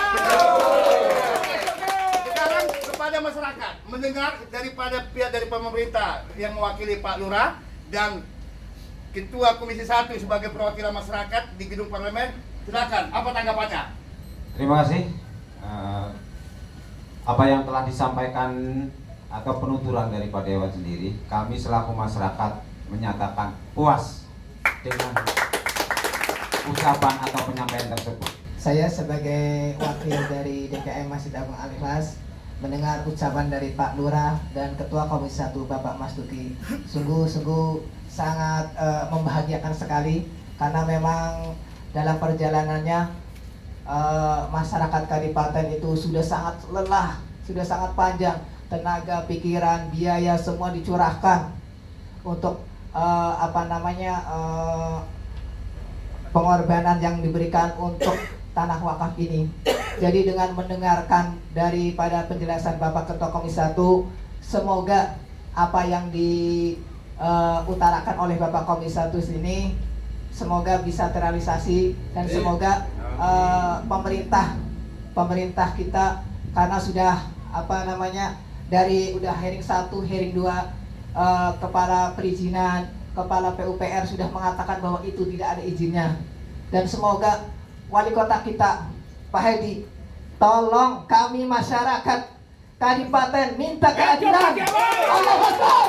Sekarang kepada masyarakat, mendengar daripada pihak dari pemerintah yang mewakili Pak Lurah dan Ketua Komisi satu sebagai perwakilan masyarakat di gedung parlemen, silakan, apa tanggapannya?
Terima kasih. Uh, apa yang telah disampaikan atau penuturan dari Pak Dewan sendiri, kami selaku masyarakat menyatakan puas dengan ucapan atau penyampaian tersebut.
Saya sebagai wakil dari D K M Masjid Agung Al-Ikhlas mendengar ucapan dari Pak Lurah dan Ketua Komisi satu Bapak Mas Duki, sungguh-sungguh sangat uh, membahagiakan sekali karena memang dalam perjalanannya uh, masyarakat Kadipaten itu sudah sangat lelah, sudah sangat panjang, tenaga, pikiran, biaya semua dicurahkan untuk uh, apa namanya uh, pengorbanan yang diberikan untuk tanah wakaf ini. Jadi dengan mendengarkan daripada penjelasan Bapak Ketua Komisi satu, semoga apa yang diutarakan uh, oleh Bapak Komisi satu sini semoga bisa terrealisasi dan semoga uh, pemerintah pemerintah kita, karena sudah apa namanya dari udah hearing satu, hearing dua, uh, kepala perizinan, kepala P U P R sudah mengatakan bahwa itu tidak ada izinnya. Dan semoga wali kota kita Pak Hedi, tolong kami masyarakat Kadipaten minta keadilan. Allahu Akbar.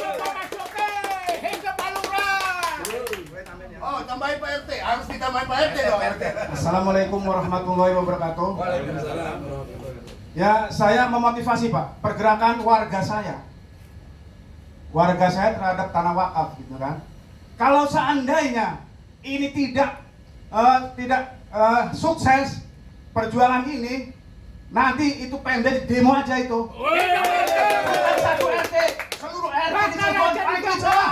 Oh, tambahin Pak R T, harus ditambahin Pak R T dong.
Assalamualaikum warahmatullahi wabarakatuh.
Waalaikumsalam.
Ya, saya memotivasi Pak, pergerakan warga saya. Warga saya terhadap tanah wakaf gitu kan. Kalau seandainya ini tidak uh, tidak uh, sukses perjuangan ini, nanti itu pendek demo aja itu. Bukan satu R T, seluruh R T di Cirebon panggil semua.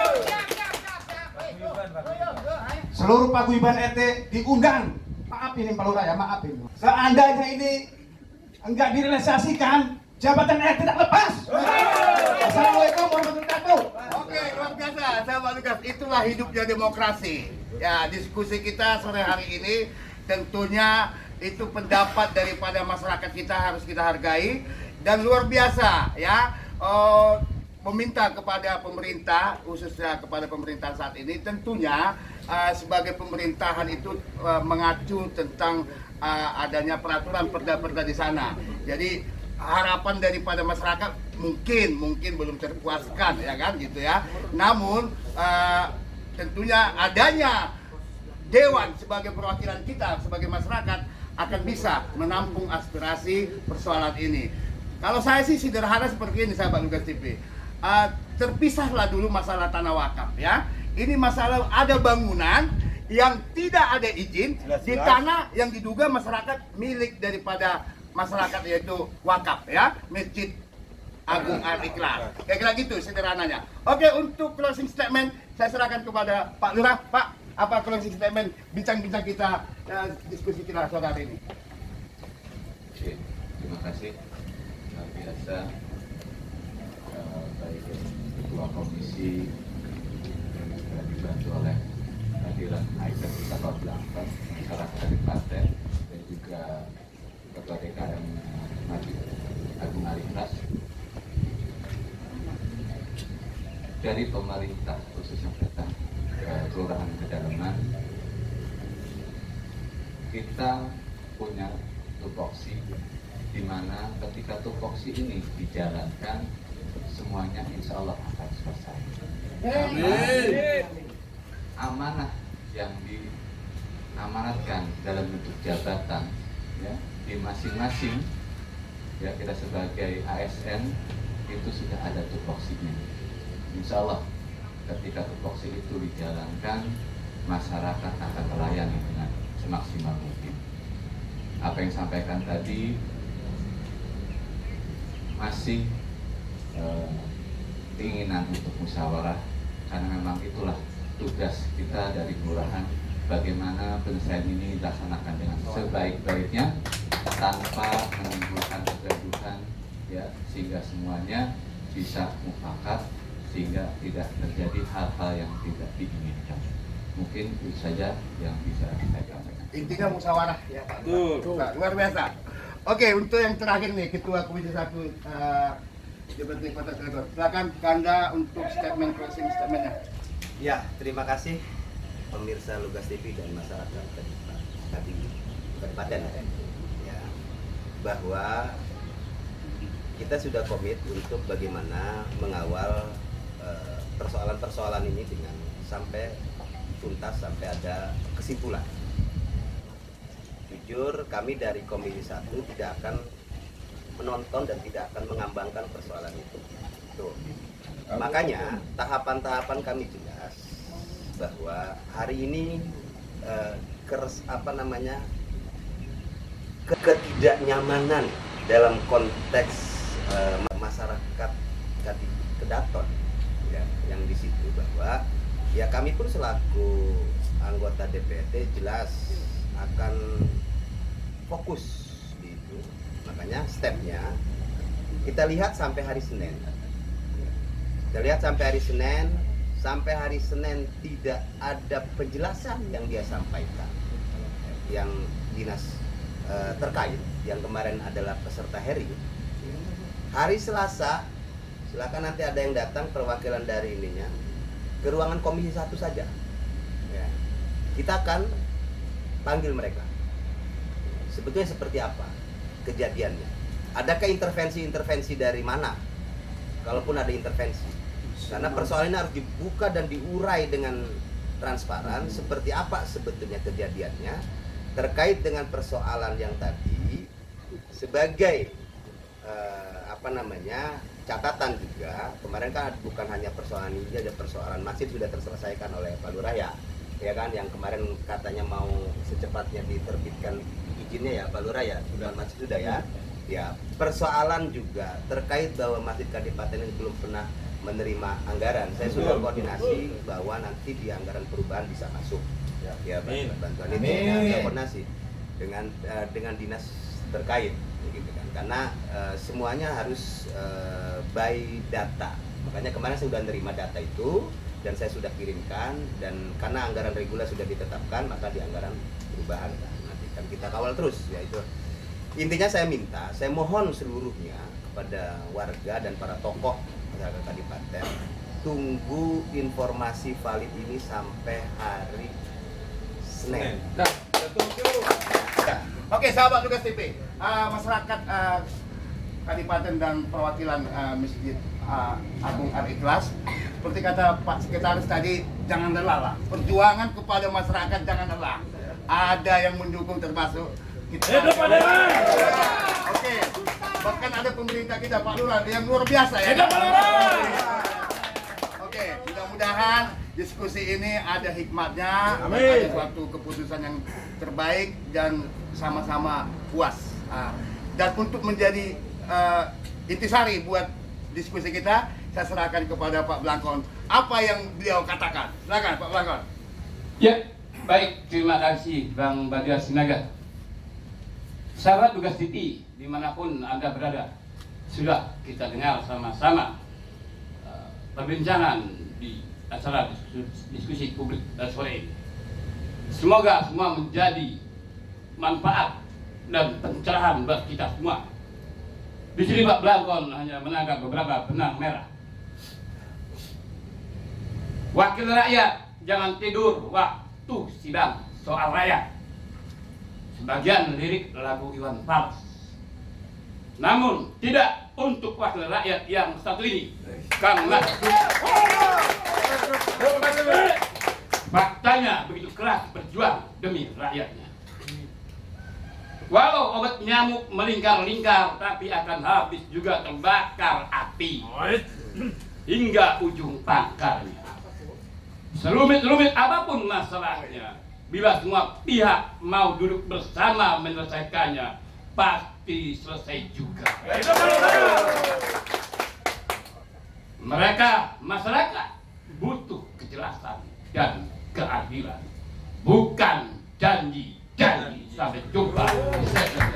Seluruh paguyuban R T diundang. Maaf ini Pak Lurah ya, maaf ini. Seandainya ini enggak direalisasikan, jabatan R T tidak lepas. Assalamualaikum warahmatullahi wabarakatuh.
Oke, luar biasa, sahabat Lukas. Itulah hidupnya demokrasi. Ya, diskusi kita sore hari ini tentunya itu pendapat daripada masyarakat kita harus kita hargai, dan luar biasa ya. Uh, meminta kepada pemerintah, khususnya kepada pemerintah saat ini, tentunya uh, sebagai pemerintahan itu uh, mengacu tentang uh, adanya peraturan perda-perda di sana. Jadi harapan daripada masyarakat mungkin mungkin belum terpuaskan ya kan gitu ya. Namun uh, tentunya adanya Dewan sebagai perwakilan kita sebagai masyarakat akan bisa menampung aspirasi persoalan ini. Kalau saya sih sederhana seperti ini sahabat Lukas T V. Uh, terpisahlah dulu masalah tanah wakaf ya. Ini masalah ada bangunan yang tidak ada izin jelas, di jelas. Tanah yang diduga masyarakat milik daripada masyarakat, yaitu wakaf ya, Masjid Agung Al-Ikhlas. Kira-kira gitu sederhananya. Oke, untuk closing statement saya serahkan kepada Pak Lurah. Pak, apa closing statement bincang-bincang kita uh, diskusi kita sore hari ini?
Oke, terima kasih. Luar biasa. Baik Ketua Komisi dan juga dibantu oleh hadiran Aisyah kita Pak Blankon, masyarakat Kadipaten, dan juga Ketua D K M Masjid Agung Al-Ikhlas. Dari pemerintah khususnya datang ke Kelurahan Kedalaman, kita punya tupoksi di mana ketika tupoksi ini dijalankan, semuanya insya Allah akan selesai. Amin. Amanah yang diamanatkan dalam bentuk jabatan ya di masing-masing ya kita sebagai A S N itu sudah ada tupoksinya. Insya Allah ketika tupoksi itu dijalankan, masyarakat akan melayani dengan semaksimal mungkin. Apa yang disampaikan tadi masih Uh, keinginan untuk musyawarah, karena memang itulah tugas kita dari kelurahan, bagaimana penyelesaian ini dilaksanakan dengan sebaik-baiknya tanpa menimbulkan kegaduhan ya, sehingga semuanya bisa mufakat sehingga tidak terjadi hal-hal yang tidak diinginkan. Mungkin itu saja yang bisa saya sampaikan.
Intinya musyawarah ya Pak. Nah, luar biasa. Oke, untuk yang terakhir nih Ketua Komisi satu uh, Deputi Kota Cilegon. Silakan Kanda untuk statement closing statementnya.
Ya, terima kasih pemirsa Lugas T V dan masyarakat Kabupaten ya, bahwa kita sudah komit untuk bagaimana mengawal persoalan-persoalan uh, ini dengan sampai tuntas, sampai ada kesimpulan. Jujur, kami dari Komisi satu tidak akan menonton dan tidak akan mengambangkan persoalan itu. Tuh. Makanya tahapan-tahapan kami jelas bahwa hari ini eh, keres, apa namanya ketidaknyamanan dalam konteks eh, masyarakat Kedaton ya, yang di situ bahwa ya kami pun selaku anggota D P R D jelas akan fokus di itu. Makanya stepnya kita lihat sampai hari Senin. Kita lihat sampai hari Senin, sampai hari Senin tidak ada penjelasan yang dia sampaikan. Yang dinas e, terkait, yang kemarin adalah peserta hearing. Hari Selasa, silakan nanti ada yang datang perwakilan dari ininya ke ruangan Komisi satu saja. Ya. Kita akan panggil mereka. Sebetulnya seperti apa kejadiannya? Adakah intervensi-intervensi dari mana? Kalaupun ada intervensi, karena persoalan ini harus dibuka dan diurai dengan transparan. Seperti apa sebetulnya kejadiannya terkait dengan persoalan yang tadi sebagai eh, apa namanya catatan juga. Kemarin kan bukan hanya persoalan ini, ada persoalan masjid sudah terselesaikan oleh Pak Lurah ya, ya kan, yang kemarin katanya mau secepatnya diterbitkan izinnya ya Pak Lurah ya, sudah masjid sudah ya. Ya, persoalan juga terkait bahwa Masjid Kadipaten ini belum pernah menerima anggaran. Saya sudah koordinasi bahwa nanti di anggaran perubahan bisa masuk. Ya, ya bantuan ini ya, koordinasi dengan uh, dengan dinas terkait, gitu kan. Karena uh, semuanya harus uh, by data. Makanya kemarin saya sudah menerima data itu dan saya sudah kirimkan, dan karena anggaran reguler sudah ditetapkan, maka di anggaran perubahan nanti kan kita kawal terus, yaitu intinya saya minta, saya mohon seluruhnya kepada warga dan para tokoh masyarakat Kadipaten, tunggu informasi valid ini sampai hari Senin.
Nah, oke, sahabat Lugas T V, uh, masyarakat uh, Kadipaten dan perwakilan uh, Masjid uh, Agung Al-Ikhlas, seperti kata Pak Sekretaris tadi, jangan lelah. Perjuangan kepada masyarakat jangan lelah. Ada yang mendukung termasuk kita. Hidup Pak Dewan. Oke, bahkan ada pemerintah kita Pak Lurah yang luar biasa ya. Hidup Pak Lurah. Oke, mudah-mudahan diskusi ini ada hikmatnya, ada suatu keputusan yang terbaik dan sama-sama puas. Nah, dan untuk menjadi uh, intisari buat diskusi kita, saya serahkan kepada Pak Blangkon apa yang beliau katakan. Silakan Pak Blangkon.
Ya, baik, terima kasih Bang Badar Sinaga. Sahabat Lugas T V dimanapun Anda berada, sudah kita dengar sama-sama uh, perbincangan di acara diskusi, diskusi publik uh, sore ini. Semoga semua menjadi manfaat dan pencerahan bagi kita semua. Di sini Pak Blangkon hanya menangkap beberapa benang merah. Wakil rakyat jangan tidur waktu sidang soal rakyat. Sebagian lirik lagu Iwan Fals. Namun tidak untuk wakil rakyat yang satu ini. Karena faktanya begitu keras berjuang demi rakyatnya. Walau obat nyamuk melingkar-lingkar, tapi akan habis juga terbakar api hingga ujung pangkalnya. Serumit-rumit apapun masalahnya, bila semua pihak mau duduk bersama menyelesaikannya, pasti selesai juga. Mereka, masyarakat, butuh kejelasan dan keadilan, bukan janji-janji. Sampai jumpa.